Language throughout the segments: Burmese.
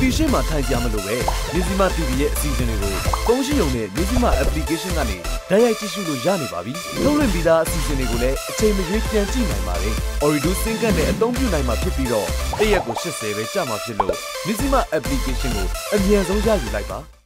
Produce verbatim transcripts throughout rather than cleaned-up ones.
station မှာထိုင်ကြမလို့ပဲမြစီမ တီ ဗီ ရဲ့အစီအစဉ်တွေကိုဖုန်းရှိုံနဲ့မြစီမ application ကနေတိုက်ရိုက်ကြည့်ရှုလို့ရနေပါပြီ။ထုတ်လွှင့်ပြီးသားအစီအစဉ်တွေကိုလည်းအချိန်မရွေးပြန်ကြည့်နိုင်ပါတယ်။ Oridu စင်ကတ်နဲ့အသုံးပြုနိုင်မှာဖြစ်ပြီးတော့တစ်ရက်ကိုeightyပဲကြာမှာဖြစ်လို့မြစီမ application ကိုအမြန်ဆုံးရယူလိုက်ပါ။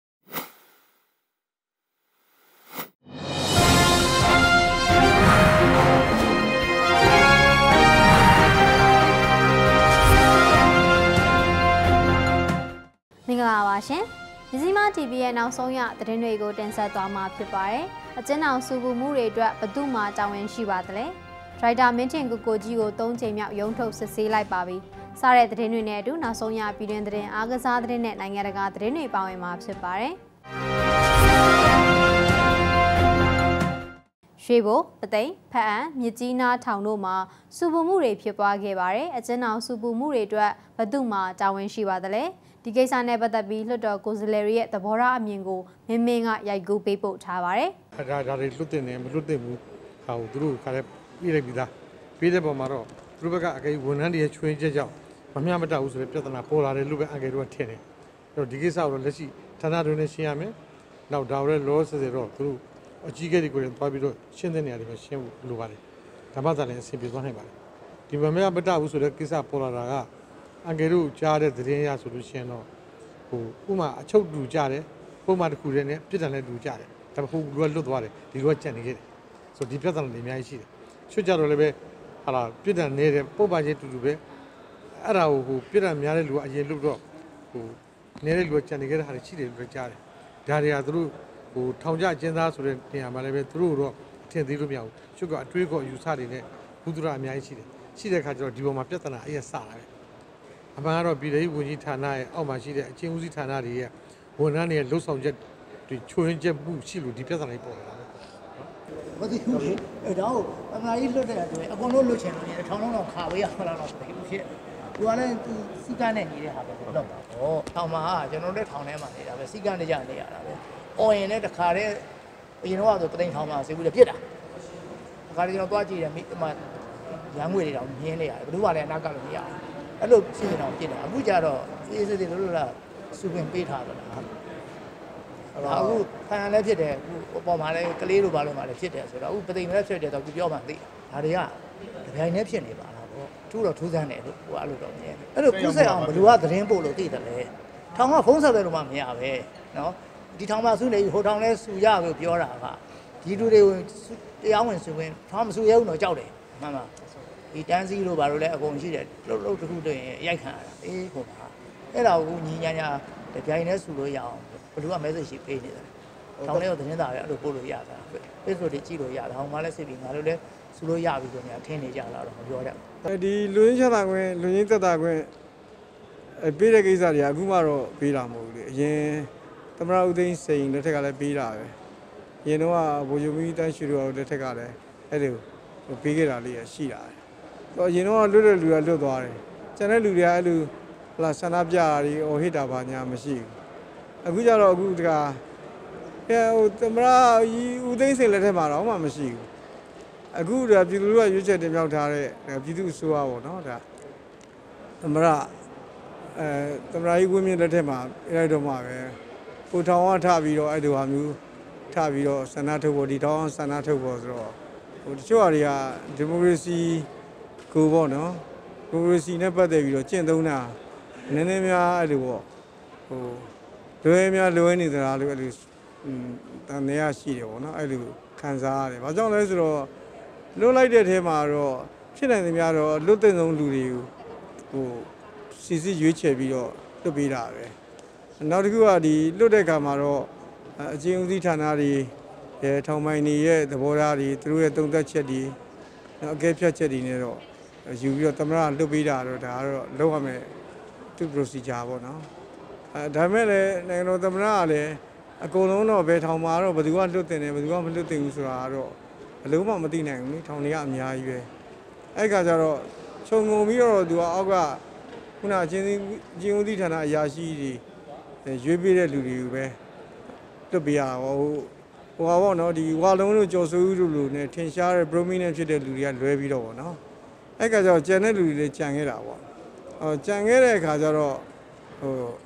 မင်္ဂလာပါရှင်မြစီမ တီ ဗီ ရဲ့နောက်ဆုံးရသတင်းတွေကိုတင်ဆက်သွားမှာဖြစ်ပါတယ်အကျဉ်းအောင်စုပူမှုတွေအတွက်ဘယ်သူမှတာဝန်ရှိပါသလဲဒရိုက်တာမင်းထင်ကိုကိုကြီးကိုသုံးချိန်မြောက်ရုံးထုတ်စစ်ဆေးလိုက်ပါပြီစားတဲ့သတင်းတွေနဲ့အတူနောက်ဆုံးရပြည်တွင်းသတင်းအားကစားသတင်းနဲ့နိုင်ငံတကာသတင်းတွေပါဝင်မှာဖြစ်ပါတယ်ရွှေဘိုပသိမ်ဖက်အံမြစ်ကြီးနားထောင်တို့မှာစုပူမှုတွေဖြစ်ပွားခဲ့ပါတယ်အကျဉ်းအောင်စုပူမှုတွေအတွက်ဘယ်သူမှတာဝန်ရှိပါသလဲဒီကိစ္စနဲ့ပတ်သက်ပြီးလွှတ်တော်ကိုယ်စားလှယ်ရဲ့သဘောထားအမြင်ကိုမင်းမင်းကရိုက်ကူးပေးပို့ထားပါတယ်။ဒါဒါတွေလွတ်တင်တယ်မလွတ်တင်ဘူး။ဟာသူတို့ခါလဲပြေးလိုက်ပြီးသား။ပြေးတဲ့ပုံမှာတော့သူတို့ဘက်ကအကေဝန်ထမ်းတွေရဲ့ချွင်းချက်ကြောင့်မမျှမတဘူးဆိုတဲ့ပြဿနာပေါ်လာတယ်လို့ပဲအကေတို့ကထင်တယ်။အဲ့တော့ဒီကိစ္စကိုတော့လက်ရှိဌာနတွင်းနဲ့ရှင်းရမယ်။နောက်ဒါလည်းလောဆယ်တော့သူတို့အကြီးကဲတွေကိုလည်းတွားပြီးတော့ရှင်းတဲ့နေရာတွေမှာရှင်းဖို့လိုပါတယ်။ဒါမှသာလည်းအဆင်ပြေသွားနိုင်ပါတယ်။ဒီမမျှမတဘူးဆိုတဲ့ကိစ္စပေါ်လာတာကအကေတို့ကြားတဲ့သတင်းရဆိုလို့ရှင်းတော့ဟိုဥမာအချုပ်တူကြတယ်ပုံမှန်တစ်ခုတည်းနဲ့ပြစ်ဒဏ်လည်းတူကြတယ်ဒါပေမဲ့ဟိုလူကလွတ်သွားတယ်ဒီလူကကြံနေခဲ့တယ်ဆိုဒီပြဿနာတွေအများကြီးရှိတယ်ချွတ်ကြတော့လည်းပဲဟာလာပြစ်ဒဏ်နေတဲ့ပုံမှန်ချင်းတူတူပဲအဲ့ဒါကိုဟိုပြစ်ဒဏ်များတဲ့လူကအရင်လွတ်တော့ဟိုနေတဲ့လူကကြံနေခဲ့တဲ့ဟာတွေရှိတယ်လို့ကြားတယ်ဒါတွေကသူတို့ဟိုထောင်ကျကျင်းသားဆိုတဲ့နေရာမှာလည်းပဲသူတို့တော့အထင်သေးလို့မရဘူးချွတ်ကအတွေးကောအယူဆတွေနဲ့ဘုဒ္ဓရာအများကြီးရှိတယ်ရှိတဲ့အခါကျတော့ဒီပေါ်မှာပြဿနာအဲ့ရစတာပဲအမှန်ကတော့ပြည်ထောင်စုဝန်ကြီးဌာနရဲ့အောက်မှာရှိတဲ့အချင်းဦးစီးဌာနတွေရဲ့ဝန်ထမ်းတွေရဲ့လှုပ်ဆောင်ချက်တွေချွင်းချက်မှုရှိလို့ဒီပြဿနာတွေပေါ်လာတာ။မသိဘူးလေ။အဲတော့အမှန်ကြီးလွတ်တဲ့အတွက်အကုန်လုံးလွတ်ချင်လို့နေထောင်လုံးတော့ခါပေးရမှာလားတော့မသိဘူးဖြစ်။သူကလည်းသူစီကန်းနဲ့နေတဲ့ဟာပဲလွတ်ပါ။ဟောထောင်မှာကျွန်တော်တို့ထောင်ထဲမှာနေတာပဲစီကန်းတကြနေရတာပဲ။အော်ရင်လည်းတခါတည်းအရင်တော့ဆိုပသိမ်ထောင်မှာစေဘူးလေပြစ်တာ။တခါတည်းကျွန်တော်သွားကြည့်တယ်မိမရန်ငွေတွေတော့မြင်းနေရတယ်ဘယ်သူမှလည်းအနာကလို့မရဘူး။အဲ့လိုစီစဉ်အောင်ပြစ်တယ်အခုကျတော့အေးစစ်စစ်လို့လို့လားစုပင်ပေးထားတော့လားအခုဖန်လည်းဖြစ်တယ်အခုအပေါ်မှာလည်းကလေးလိုပါလို့မှလည်းဖြစ်တယ်ဆိုတော့အခုပသိမ်လည်းဖြစ်တယ်တော့အခုပြောမှသိဒါတွေကတပြိုင်တည်းဖြစ်နေပါလားပေါ့ထူးတော့ထူးဆန်းတယ်လို့ဟိုအဲ့လိုတော့မြင်တယ်အဲ့လိုကူးဆက်အောင်ဘယ်လိုကသတင်းပို့လို့သိတယ်လဲထောင်ကဖုန်းဆက်တယ်လို့မှမရပဲနော်ဒီထောင်မှာစုနေဟိုထောင်လဲစုရလို့ပြောတာကဒီလူတွေကိုတရားဝင်စုဝင်ထောင်မစုရဘူးတော့ကြောက်တယ်မှန်ပါဒီတန်းစီလို့ဘာလို့လဲအကုန်ရှိတယ်လှုပ်လှုပ်တစ်ခုတည်းရိုက်ခံရတာအေးဟိုပါအဲ့ဒါကိုညီညာညာတပြိုင်တည်းဆူလို့ရအောင်ဘယ်သူက message ရှိပေးနေတယ်။တောင်းလေးကိုသတင်းသားပဲအဲ့လိုပို့လို့ရတာ။ Facebook တွေကြည့်လို့ရတာ။ဟောမှလည်းစစ်ပြီးငါတို့လည်းဆူလို့ရပြီဆိုညာထင်းနေကြတာတော့မပြောတတ်ဘူး။ဒီလူရင်းချတာခွင့်လူရင်းသက်တာခွင့်အပေးတဲ့ကိစ္စတွေကအခုမှတော့ပေးတာမဟုတ်ဘူးလေ။အရင်သမရဦးသိန်းစိန်လက်ထက်ကလည်းပေးတာပဲ။အရင်တော့ဗိုလ်ချုပ်ကြီးတန်းရွှေတို့လက်ထက်ကလည်းအဲ့လိုပေးခဲ့တာလေးရှိတာ။တော့အရင်တော့လွတ်တဲ့လူကလွတ်သွားတယ်။ကျန်တဲ့လူတွေကအဲ့လိုဟလာဆန္ဒပြတာတွေဟိုဟစ်တာပါညာမရှိဘူးအခုကျတော့အခုတကအဲဟိုသမရကြီးဦးသိန်းစိန်လက်ထက်မှာတော့မှမရှိဘူးအခုဒါပြည်သူလူကရွေးချယ်တင်မြှောက်ထားတဲ့ပြည်သူအစိုးရပေါ့နော်ဒါသမရအဲသမရကြီးဝင်းမြင့်လက်ထက်မှာအဲ့တော့မှပဲဟိုထောင်ကထပြီးတော့အဲ့လိုဟာမျိုးထပြီးတော့ဆန္ဒထုတ်ဖို့ဒီထောင်ဆန္ဒထုတ်ဖို့ဆိုတော့ဟိုတချို့ဟာတွေကဒီမိုကရေစီကိုပေါ့နော်ဒီမိုကရေစီနဲ့ပတ်သက်ပြီးတော့ကျင့်သုံးတာနည်းနည်းများအဲ့လိုပေါ့ဟိုလွယ်များလွယ်နေသလားလို့အဲ့လိုတန်နေရရှိတယ်ပေါ့နော်အဲ့လိုခံစားရတယ်။ဘာကြောင့်လဲဆိုတော့လွတ်လိုက်တဲ့ထဲမှာတော့ဖြစ်နိုင်သမျှတော့လွတ်တဲ့ဆုံးလူတွေကိုဟိုစီစီရွေးချယ်ပြီးတော့လွတ်ပေးတာပဲ။နောက်တစ်ခုကဒီလွတ်တဲ့ကံမှာတော့အချင်းဦးစီးဌာနတွေအဲထောင်ပိုင်းတွေရဲ့သဘောထားတွေသူတို့ရဲ့တုံ့သက်ချက်တွေနောက်အကဲဖြတ်ချက်တွေနဲ့တော့ယူပြီးတော့သမရလွတ်ပေးတာတော့ဒါကတော့လောက်ရမယ်သူ procedure ပေါ့နော်အဲဒါမဲ့လည်းနိုင်ငံတော်သမ္မတကလည်းအကုန်လုံးတော့ဘယ်ထောင်မှာတော့ဘယ်သူကလွတ်တင်တယ်ဘယ်သူကမလွတ်တင်ဘူးဆိုတာကတော့အလုံးမမသိနိုင်ဘူးလေထောင်တွေကအများကြီးပဲအဲ့ခါကျတော့ခြုံငုံပြီးတော့သူကအောက်ကခုနအချင်းချင်းဦးစီးဌာနအရာရှိတွေရွေးပေးတဲ့လူတွေကိုပဲလွတ်ပေးရတာဟိုဟိုပါတော့ဒီဝါလုံးတို့ကြော်စိုးဦးတို့လိုနဲ့ထင်ရှားတဲ့ prominent ဖြစ်တဲ့လူတွေကလွဲပြီးတော့ပေါ့နော်အဲ့ခါကျတော့ကျန်တဲ့လူတွေလည်းကြံခဲ့တာပေါ့အော်ကြံခဲ့တဲ့အခါကျတော့ဟို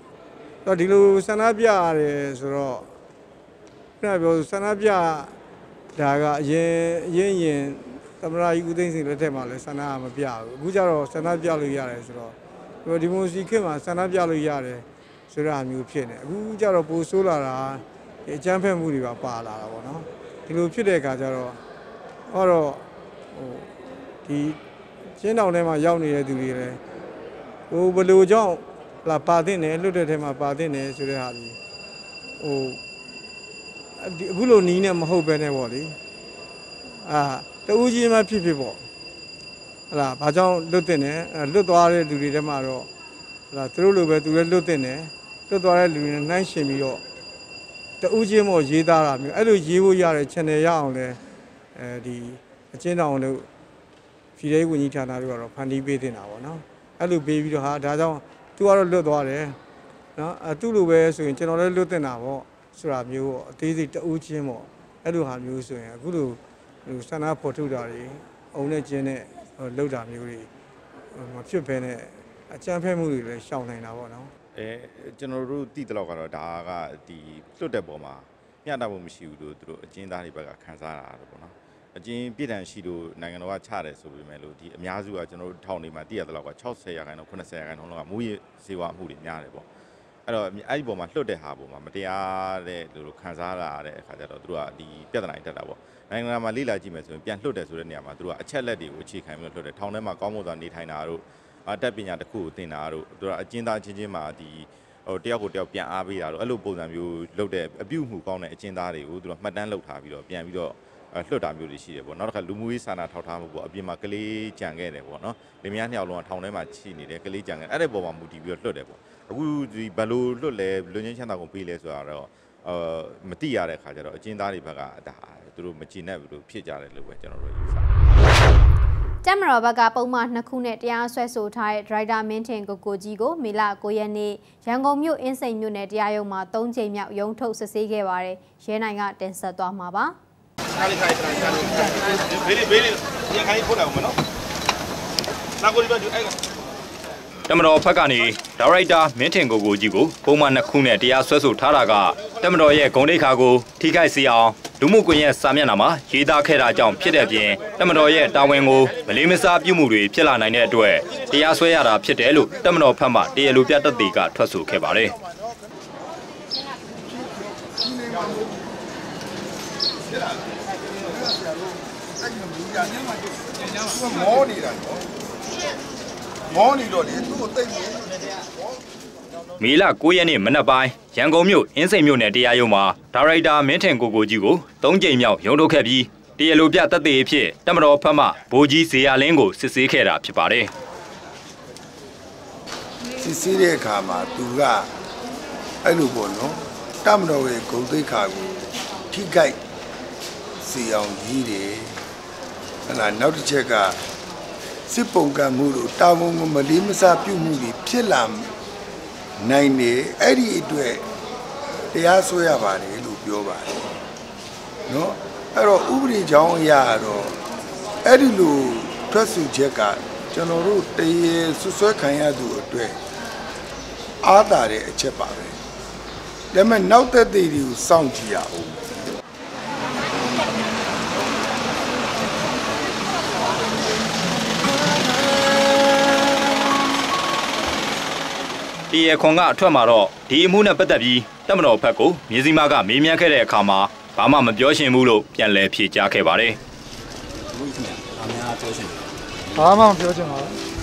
တော့ဒီလိုဆန္ဒပြရတယ်ဆိုတော့ခုနပြောဆန္ဒပြဒါကအရင်အရင်ရင်သမရာကြီးဦးသိန်းစိန်လက်ထက်မှာလည်းဆန္ဒမပြဘူးအခုကျတော့ဆန္ဒပြလို့ရတယ်ဆိုတော့ဒီမိုစီခေတ်မှာဆန္ဒပြလို့ရတယ်ဆိုတာမျိုးဖြစ်နေအခုကျတော့ပိုဆိုးလာတာအကြမ်းဖက်မှုတွေပါပါလာတာပေါ့နော်ဒီလိုဖြစ်တဲ့အခါကျတော့ဟောတော့ဟိုဒီကျင်းတောင်ထဲမှာရောက်နေတဲ့သူတွေလည်းဟိုဘလို့ကြောင့်လာပါတဲ့နယ်လွတ်တဲ့ထဲမှာပါတဲ့နယ်ဆိုတဲ့ဟာဒီဟိုဒီအခုလိုနီးနေမဟုတ်ပဲနဲ့ပေါ့လေအာတူးကြီးမှဖြစ်ဖြစ်ပေါ့ဟလာဘာကြောင့်လွတ်တဲ့နယ်လွတ်သွားတဲ့လူတွေထဲမှာတော့ဟလာသူတို့လိုပဲသူလည်းလွတ်တဲ့နယ်လွတ်သွားတဲ့လူတွေနဲ့နှိုင်းရှင်ပြီးတော့တူးချင်းမို့ရေးသားတာမျိုးအဲ့လိုရေးဖို့ရတဲ့ channel ရအောင်လဲအဲဒီအချင်းတောင်တို့ပြည်ထောင်ဝင်ကြီးဌာနတို့ကတော့ဖန်တီးပေးတင်တာပေါ့နော်အဲ့လိုပေးပြီးတော့ဟာဒါကြောင့်သူကတော့လွတ်သွားတယ်နော်အတူလိုပဲဆိုရင်ကျွန်တော်လည်းလွတ်တင်တာပေါ့ဆိုတာမျိုးပေါ့အသေးစိတ်တူးချင်းပေါ့အဲ့လိုဟာမျိုးဆိုရင်အခုလိုဟိုဆန္ဒဖော်ထုတ်တာတွေအုံနဲ့ကျင်းနဲ့လောက်တာမျိုးတွေမဖြစ်ဘဲနဲ့အကြမ်းဖက်မှုတွေလည်းရှောင်နိုင်တာပေါ့နော်အဲကျွန်တော်တို့သိတဲ့လောက်ကတော့ဒါကဒီလွတ်တဲ့ပုံမှာမျှတမှုမရှိဘူးလို့သူတို့အကျဉ်းသားတွေဘက်ကခံစားရတာပေါ့နော်အကျဉ်းပြည်ထောင်ရှိလို့နိုင်ငံတော်ကချတယ်ဆိုပေမဲ့လို့ဒီအများစုကကျွန်တော်တို့ထောင်နေမှာတည်ရတဲ့လောက်က၆၀ရာခိုင်နှုန်း၇၀ရာခိုင်နှုန်းလောက်ကမူရစေဝါမှုတွေများတယ်ပေါ့အဲ့တော့အဲ့ဒီပုံမှာလွတ်တဲ့ဟာပုံမှာမတရားတဲ့လို့ခံစားရတဲ့အခါကျတော့သူတို့ကဒီပြဿနာတွေတက်တာပေါ့နိုင်ငံတော်မှာလေ့လာကြည့်မယ်ဆိုရင်ပြန်လွတ်တယ်ဆိုတဲ့နေရာမှာသူတို့ကအချက်လက်တွေကိုအခြေခံပြီးလွတ်တယ်ထောင်ထဲမှာကောင်းမွန်စွာနေထိုင်တာတို့အတက်ပညာတစ်ခုကိုသင်တာတို့သူကအကျဉ်းသားချင်းချင်းမှာဒီဟိုတယောက်ကိုတယောက်ပြန်အားပေးတာတို့အဲ့လိုပုံစံမျိုးလုပ်တဲ့အပြုမှုကောင်းတဲ့အကျဉ်းသားတွေကိုသူကမှတ်တမ်းလုပ်ထားပြီးတော့ပြန်ပြီးတော့လွတ်တာမျိုးတွေရှိတယ်ပေါ့နောက်တစ်ခါလူမှုရေးစာနာထောက်ထားမှုပေါ့အပြင်မှာကလေးကြံခဲ့တယ်ပေါ့နော်လင်မယားနှစ်ယောက်လုံးကထောင်ထဲမှာရှိနေတယ်ကလေးကြံခဲ့အဲ့ဒီပုံမှာမူတည်ပြီးတော့လွတ်တယ်ပေါ့အခုဒီဘယ်လိုလွတ်လဲလူချင်းချမ်းသာကုန်ပေးလဲဆိုတာတော့အာမသိရတဲ့အခါကျတော့အကျဉ်းသားတွေဘက်ကဒါသူတို့မကြည်နဲ့ဘူးလို့ဖြစ်ကြတယ်လို့ပဲကျွန်တော်တို့ယူဆတမတော်ဘက်ကပုံမှန်နှစ်ခုနဲ့တရားစွဲဆိုထားတဲ့ဒရိုက်တာမင်းထင်ကိုကိုကြီးကိုမေလ၉ရက်နေ့ရန်ကုန်မြို့အင်းစိန်မြို့နယ်တရားရုံးမှာ၃ချိန်မြောက်ရုံးထုတ်စစ်ဆေးခဲ့ပါတယ်။ရဲနိုင်ကတင်ဆက်သွားမှာပါ။ခိုင်ခိုင်ခိုင်ခိုင်ဘေးလေးဘေးလေးရခိုင်ဖို့တော့မနော်။နာကိုဒီဘက်ဒီအဲ့ကတမတော်ဖက်ကနေဒါရိုက်တာမင်းထင်ကိုကိုကြီးကိုပုံမှန်နှစ်ခုနဲ့တရားစွဲဆိုထားတာကတမတော်ရဲ့ဂုဏ်တိတ်ခါကိုထိခိုက်စေအောင်လူမှုကွန်ရက်စာမျက်နှာမှာရေးသားခဲ့တာကြောင့်ဖြစ်တဲ့ပြင်တမတော်ရဲ့တာဝန်ကိုမလေးမစားပြုမှုတွေဖြစ်လာနိုင်တဲ့အတွက်တရားစွဲရတာဖြစ်တယ်လို့တမတော်ဖက်မှတရားလိုပြတတ်သေးကထွက်ဆိုခဲ့ပါတယ်မောနေတာနော်မောနေတော့လေသူ့ကိုတိတ်နေမေလ၉ရက်နေ့မနက်ပိုင်းရန်ကုန်မြို့အင်းစိန်မြို့နယ်တရားရုံးမှာဒါရိုက်တာမင်းထင်ကိုကိုကြီးကို၃ကြိမ်မြောက်ရုံးထုတ်ခဲ့ပြီးတရားလိုပြသက်သေအဖြစ်တမတော်ဖက်မှဗိုလ်ကြီးဇေယျလင်းကိုစစ်ဆေးခဲ့တာဖြစ်ပါတယ်စစ်ဆေးတဲ့အခါမှာသူကအဲ့လိုပေါ့နော်တမတော်ရဲ့ဂုဏ်သိက္ခာကိုထိခိုက်စေအောင်ကြီးတယ်ဟလာနောက်တစ်ချက်ကစစ်ပုံကမှုတို့တာဝန်ကိုမလေးမစားပြုမှုတွေဖြစ်လာနိုင်နေအဲ့ဒီအတွက်တရားစွဲရပါတယ်လို့ပြောပါတယ်နော်အဲ့တော့ဥပဒေကြောင်းအရတော့အဲ့ဒီလိုထွက်ဆိုချက်ကကျွန်တော်တို့တရေဆွဆွဲခံရသူအတွက်အားသာတဲ့အချက်ပါပဲဒါပေမဲ့နောက်သက်သေတွေကိုစောင့်ကြည့်ရအောင်ဒီရခွန်ကအထွက်မှာတော့ဒီအမှုနဲ့ပတ်သက်ပြီးတမတော်ဖက်ကိုမြေစီမကမေးမြန်းခဲ့တဲ့အခါမှာဘာမှမပြောရှင်ဘူးလို့ပြန်လည်ဖြေကြားခဲ့ပါတယ်။ဘူးခင်ဗျာ။အများပြောရှင်။ဘာမှမပြောချင်ပါဘူး။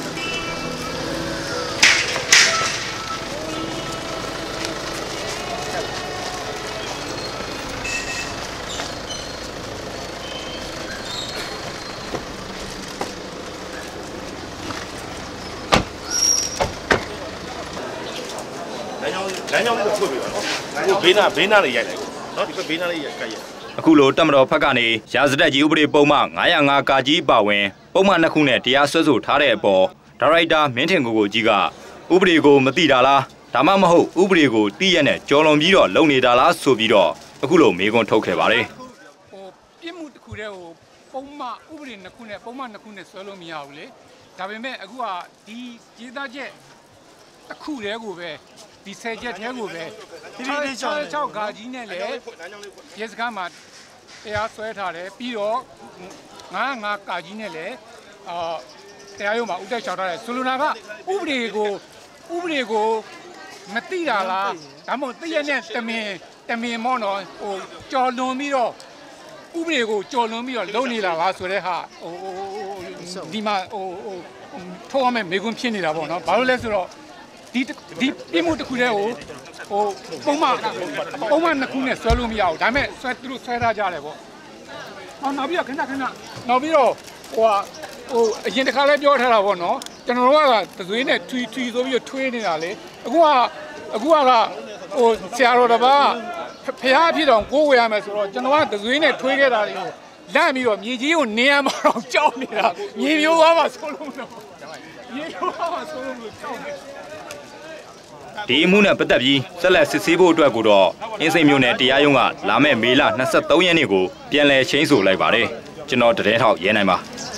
လမ်းကြောင်းလေးထွက်ပြီးတော့နော်ဘေးနာဘေးနာလေးရိုက်လိုက်နော်ဒီဘက်ဘေးနာလေးရိုက်ကတ်ရိုက်အခုလိုတမတော်ဖက်ကနေရာဇသက်ကြီးဥပဒေပုံမှန်၅၀၅ကာကြီးပါဝင်ပုံမှန်နှစ်ခုနဲ့တရားစွဲဆိုထားတဲ့အပေါ်ဒါရိုက်တာမင်းထင်ကိုကိုကြီးကဥပဒေကိုမသိတာလားဒါမှမဟုတ်ဥပဒေကိုသိရနဲ့ကြော်လွန်ပြီးတော့လုံနေတာလားဆိုပြီးတော့အခုလိုမေးခွန်းထုတ်ခဲ့ပါတယ်ဟိုပြစ်မှုတစ်ခုတည်းဟိုပုံမှန်ဥပဒေနှစ်ခုနဲ့ပုံမှန်နှစ်ခုနဲ့ဆွဲလို့မရဘူးလေဒါပေမဲ့အခုကဒီရေးသားချက်တစ်ခုတည်းကိုပဲဒီဆယ်ချက်ထဲကိုပဲ၆၆ဂါကြီးနဲ့လည်းရဲစခန်းမှာတရားစွဲထားတယ်ပြီးတော့ငါးငါးကာကြီးနဲ့လည်းအာတရားရုံးမှာဥတက်ချောက်ထားတယ်ဆိုလိုတာကဥပဒေကိုဥပဒေကိုမသိတာလားဒါမှမဟုတ်တည့်ရနဲ့တမင်တမင်မောနော်ဟိုကြော်လွန်ပြီးတော့ဥပဒေကိုကြော်လွန်ပြီးတော့လုံနေလာလားဆိုတဲ့ဟာဟိုဒီမှာဟိုဟိုထိုးရမယ်မေကွန်းဖြစ်နေတာပေါ့နော်ဘာလို့လဲဆိုတော့ဒီဒီပြမှုတစ်ခုတည်းကိုဟိုပုံမှန်ပုံမှန်နှစ်ခုနဲ့ဆွဲလို့မရဘူးဒါပေမဲ့ဆွဲသူတို့ဆွဲထားကြတယ်ပေါ့ဟောနောက်ပြီးတော့ခဏခဏနောက်ပြီးတော့ဟိုဟိုအရင်တစ်ခါလဲပြောထားတာပေါ့နော်ကျွန်တော်တို့ကသွေးနဲ့ထွီထွီဆိုပြီးတော့ထွေးနေတာလေအခုကအခုကဟိုဆရာတော်တပါးဖះဖြစ်တော့ကိုးဝယ်ရမယ်ဆိုတော့ကျွန်တော်ကသွေးနဲ့ထွေးခဲ့တာတွေကိုလန့်ပြီးတော့မြေကြီးကိုနေရမှာတော့ကြောက်နေတာမြေမျိုးသွားမှဆိုလို့တော့မြေမျိုးသွားမှဆိုလို့ကြောက်နေဒီအမှုနဲ့ပတ်သက်ပြီးဆက်လက်စစ်ဆေးဖို့အတွက်ကိုတော့အင်းစိန်မြို့နယ်တရားရုံးကလာမယ့်မေလ၂၃ရက်နေ့ကိုပြန်လည်ချိန်းဆိုလိုက်ပါတယ်ကျွန်တော်တရဲထောက်ရဲနိုင်ပါ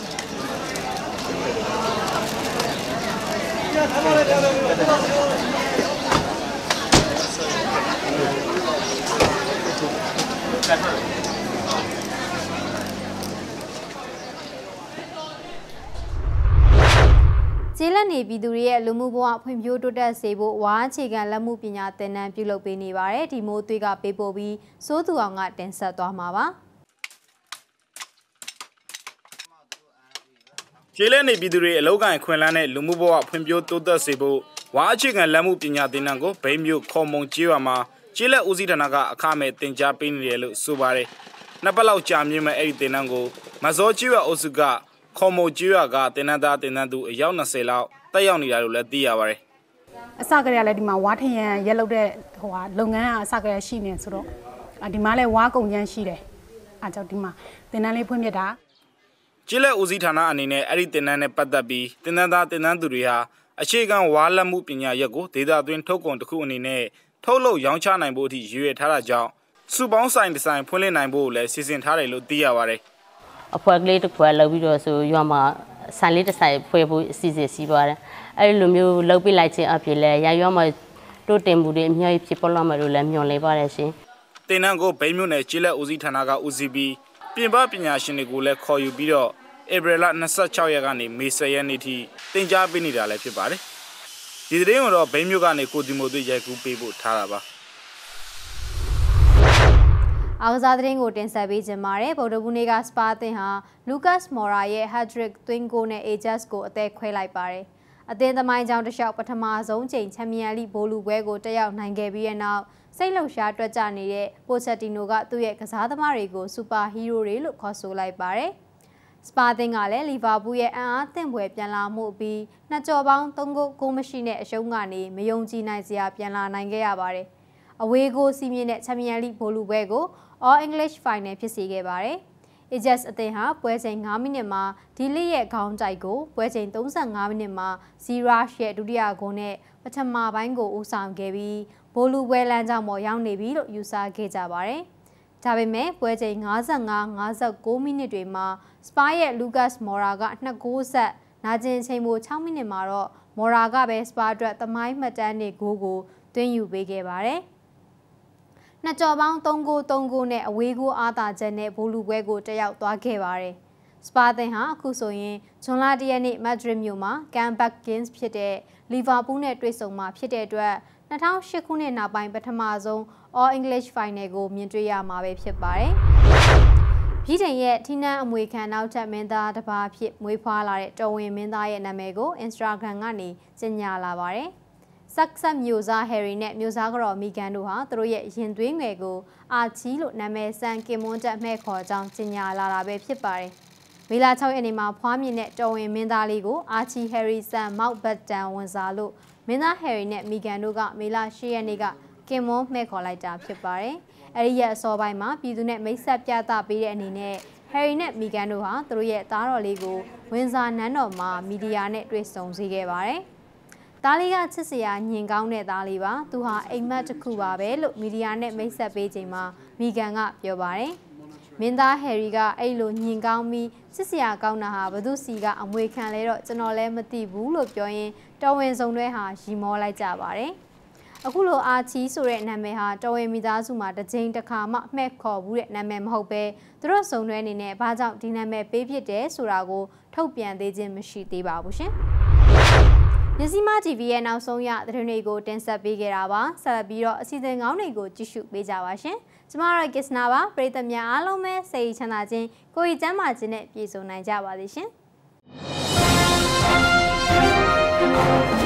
ကျေးလက်နေပြည်သူတွေရဲ့လူမှုဘဝဖွံ့ဖြိုးတိုးတက်စေဖို့ဝါအခြေခံလက်မှုပညာသင်တန်းပြုလုပ်ပေးနေပါတယ်ဒီမိုးသွေးကပေးပို့ပြီးစိုးသူအောင်ကတင်ဆက်သွားမှာပါကျေးလက်နေပြည်သူတွေအလောက်ကန်ခွင်လန်းတဲ့လူမှုဘဝဖွံ့ဖြိုးတိုးတက်စေဖို့ဝါအခြေခံလက်မှုပညာသင်တန်းကိုဗိမ်းမြို့ခေါ်မုံကျေးရွာမှာကျေးလက်ဦးစီးဌာနကအခမဲ့တင်ကြားပေးနေတယ်လို့ဆိုပါတယ်နှစ်ပတ်လောက်ကြာမြင့်မဲ့အဲ့ဒီသင်တန်းကိုမဇောကျေးရွာအုပ်စုကခေါ်မုံကျေးရွာကတင်နန်းသားတင်နန်းသူအယောက်၂၀လောက်တက်ရောက်နေတာလို့လည်းသိရပါတယ်အစကတည်းကလည်းဒီမှာဝါထရန်ရက်လုပ်တဲ့ဟိုဟာလုပ်ငန်းကအစကတည်းကရှိနေဆိုတော့ဒီမှာလည်းဝါကုန်ကျန်းရှိတယ်အဲကြောင့်ဒီမှာတင်နန်းလေးဖွင့်ပြတာကျေးလက်ဦးစီးဌာနအနေနဲ့အဲ့ဒီတင်နန်းနဲ့ပတ်သက်ပြီးတင်နန်းသားတင်နန်းသူတွေဟာအခြေခံဝါလက်မှုပညာရပ်ကိုဒေသအတွင်းထုတ်ကုန်တစ်ခုအနေနဲ့ထုတ်လုပ်ရောင်းချနိုင်ဖို့အထိရည်ရွယ်ထားတာကြောင့်စုပေါင်းဆိုင်ဒီဇိုင်းဖွင့်လှစ်နိုင်ဖို့လည်းစီစဉ်ထားတယ်လို့သိရပါတယ်အဖွဲကလေးတစ်ခွက်လောက်ပြီးတော့ဆိုရွာမှာဆိုင်လေးတစ်ဆိုင်ဖွဲ့ဖို့အစီအစဉ်ရှိပါတယ်အဲ့လိုမျိုးလုပ်ပြလိုက်ခြင်းအပြင်လည်းရရွာမှာတိုးတင်မှုတွေအများကြီးဖြစ်ပေါ်လာမယ်လို့လည်းမျှော်လင့်ပါတယ်ရှင်တင်နန်းကိုဗိမ်းမြို့နယ်ကျေးလက်ဦးစီးဌာနကဦးစီးပြီးပြင်ပပညာရှင်တွေကိုလည်းခေါ်ယူပြီးတော့ဧပြီလ၂၆ရက်ကနေမေ၁၀ရက်နေ့ထိတင်ကြားပေးနေတာလည်းဖြစ်ပါတယ်ဒီသတင်းကိုတော့ဗိမ်းမြို့ကနေကိုဒီမိုသွေးရိုက်ကူးပေးဖို့ထားတာပါအားကစားသတင်းကိုတင်ဆက်ပေးခြင်းပါတယ်ဗုဒ္ဓဘုနေ့ကစပါအသင်းဟာလူကတ်မော်ရာရဲ့ hat-trick သွင်းဂိုးနဲ့ Ajax ကိုအသက်ခွဲလိုက်ပါတယ်အသင်းသမိုင်းကြောင်းတစ်လျှောက်ပထမဆုံးချိန်ချန်ပီယံလိဘိုလူပွဲကိုတက်ရောက်နိုင်ခဲ့ပြီးတဲ့နောက်စိတ်လှုပ်ရှားတွက်ကြနေတဲ့ပိုချက်တီနိုကသူ့ရဲ့ကစားသမားတွေကိုစူပါဟီးရိုးတွေလို့ခေါ်ဆိုလိုက်ပါတယ်စပါအသင်းကလည်းလီဗာပူးရဲ့အံ့အားသင့်ဖွယ်ပြန်လာမှုအပြီးနှစ်ကြော်ပေါင်းသုံးဂိုးကိုမရှိနဲ့အရှုံးကနေမယုံကြည်နိုင်စရာပြန်လာနိုင်ခဲ့ရပါတယ်အဝေးကိုစီးမြင့်တဲ့ချန်ပီယံလိဘိုလူပွဲကိုAll English Final ဖြစ်စေခဲ့ပါတယ်။ Ajax အသင်းဟာပွဲချိန်၅မိနစ်မှာဒီလီရဲ့ခေါင်းတိုက်ကိုပွဲချိန်၃၅မိနစ်မှာဇီရာရှ်ရဲ့ဒုတိယဂိုးနဲ့ပထမပိုင်းကိုဦးဆောင်ခဲ့ပြီးဘိုလူပွဲလမ်းကြောင်းပေါ်ရောက်နေပြီလို့ယူဆခဲ့ကြပါတယ်။ဒါပေမဲ့ပွဲချိန်၅၅ ၅၉မိနစ်တွေမှာစပါရဲ့လူကတ်မော်ရာကနှစ်ဂိုးဆက်နာကျင်ချိန်မို၆မိနစ်မှာတော့မော်ရာကပဲစပါအတွက်သမိုင်းမှတ်တမ်းတွေဂိုးကိုသွင်းယူပေးခဲ့ပါတယ်။နှစ်ကြော်ပေါင်း၃ဂိုး၃ဂိုးနဲ့အဝေးဂိုးအားသာချက်နဲ့ဘိုလူပွဲကိုတက်ရောက်သွားခဲ့ပါတယ်။စပါသင်းဟာအခုဆိုရင်ဇွန်လ၁ရက်နေ့မက်ဒရစ်မြို့မှာကန်ဘတ်ဂင်းစ်ဖြစ်တဲ့လီဗာပူးနဲ့တွေ့ဆုံမှာဖြစ်တဲ့အတွက်၂၀၀၈ခုနှစ်နောက်ပိုင်းပထမဆုံး All English Final ကိုမြင်တွေ့ရမှာပဲဖြစ်ပါတယ်။ပြည်ထိုင်ရဲ့ထီနန်းအမွေခံနောက်ထပ်မင်းသားတစ်ပါးဖြစ်မွေးဖွားလာတဲ့တော်ဝင်မင်းသားရဲ့နာမည်ကို Instagram ကနေကြေညာလာပါတယ်။ဆက်ဆက်မျိုးစားဟယ်ရီနဲ့မျိုးစားကတော်မီဂန်တို့ဟာသူတို့ရဲ့ရင်သွေးငယ်ကိုအာချီလို့နာမည်စံကင်မွန်းတက်မဲ့ခေါ်ကြောင်းကြေညာလာတာပဲဖြစ်ပါတယ်။မေလ၆ရက်နေ့မှာဖွားမြင်တဲ့တော်ဝင်မင်းသားလေးကိုအာချီဟယ်ရီဆန်မောက်ဘတ်တန်ဝန်စားလို့မင်းသားဟယ်ရီနဲ့မီဂန်တို့ကမေလ၈ရက်နေ့ကကင်မွန်းမဲ့ခေါ်လိုက်တာဖြစ်ပါတယ်။အဲဒီရက်အစောပိုင်းမှာပြည်သူနဲ့မိတ်ဆက်ပြသပေးတဲ့အနေနဲ့ဟယ်ရီနဲ့မီဂန်တို့ဟာသူတို့ရဲ့သားတော်လေးကိုဝန်စားနန်းတော်မှာမီဒီယာနဲ့တွေ့ဆုံစေခဲ့ပါတယ်။သားလေးကချစ်စရာညင်ကောင်းတဲ့သားလေးပါသူဟာအိမ်မက်တစ်ခုပါပဲလို့မီဒီယာနဲ့မိတ်ဆက်ပေးချိန်မှာမီဂန်ကပြောပါတယ်မင်းသားဟယ်ရီကအဲ့လိုညင်ကောင်းပြီးချစ်စရာကောင်းတာဟာဘသူစီကအမွေခံလဲတော့ကျွန်တော်လည်းမသိဘူးလို့ပြောရင်တော်ဝင်စုံတွဲဟာရီမောလိုက်ကြပါတယ်အခုလိုအာချီဆိုတဲ့နာမည်ဟာတော်ဝင်မိသားစုမှာတစ်ချိန်တစ်ခါမှမှဲ့ခေါ်ဘူးတဲ့နာမည်မဟုတ်ပဲသူတို့စုံတွဲအနေနဲ့ဘာကြောင့်ဒီနာမည်ပေးဖြစ်တယ်ဆိုတာကိုထုတ်ပြန်သေးခြင်းမရှိသေးပါဘူးရှင်။မြစီမ တီဗီ ရဲ့နောက်ဆုံးရသတင်းတွေကိုတင်ဆက်ပေးခဲ့တာပါ။ဆက်လက်ပြီးတော့အစီအစဉ်ကောင်းတွေကိုကြည့်ရှုပေးကြပါရှင်။ကျမတို့ကစ္စနာပါပရိသတ်များအားလုံးပဲစိတ်ချမ်းသာခြင်းကိုယ်ရည်ကျန်းမာခြင်းနဲ့ပြည့်စုံနိုင်ကြပါစေရှင်။